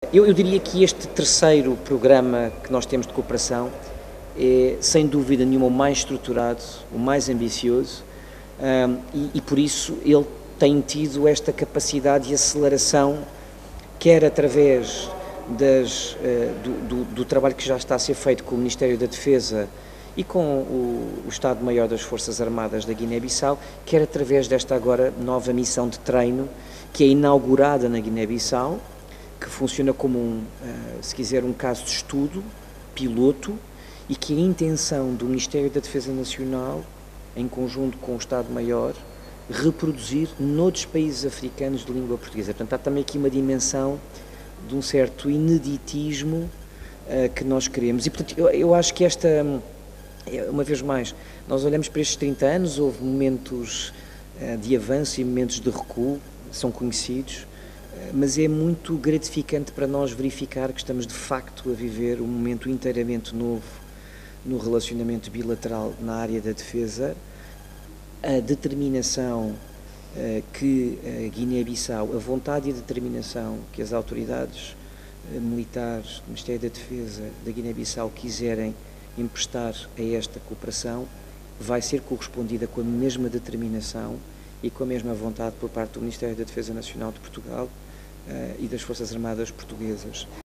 Eu diria que este terceiro programa que nós temos de cooperação é, sem dúvida nenhuma, o mais estruturado, o mais ambicioso, e por isso ele tem tido esta capacidade de aceleração, quer através do trabalho que já está a ser feito com o Ministério da Defesa e com o Estado-Maior das Forças Armadas da Guiné-Bissau, quer através desta agora nova missão de treino que é inaugurada na Guiné-Bissau, que funciona como se quiser, um caso de estudo, piloto, e que a intenção do Ministério da Defesa Nacional, em conjunto com o Estado-Maior, reproduzir noutros países africanos de língua portuguesa. Portanto, há também aqui uma dimensão de um certo ineditismo que nós queremos. E, portanto, eu acho que esta, uma vez mais, nós olhamos para estes 30 anos, houve momentos de avanço e momentos de recuo, são conhecidos, mas é muito gratificante para nós verificar que estamos de facto a viver um momento inteiramente novo no relacionamento bilateral na área da defesa. A determinação que a Guiné-Bissau, a vontade e a determinação que as autoridades militares do Ministério da Defesa da Guiné-Bissau quiserem emprestar a esta cooperação, vai ser correspondida com a mesma determinação e com a mesma vontade por parte do Ministério da Defesa Nacional de Portugal e das Forças Armadas Portuguesas.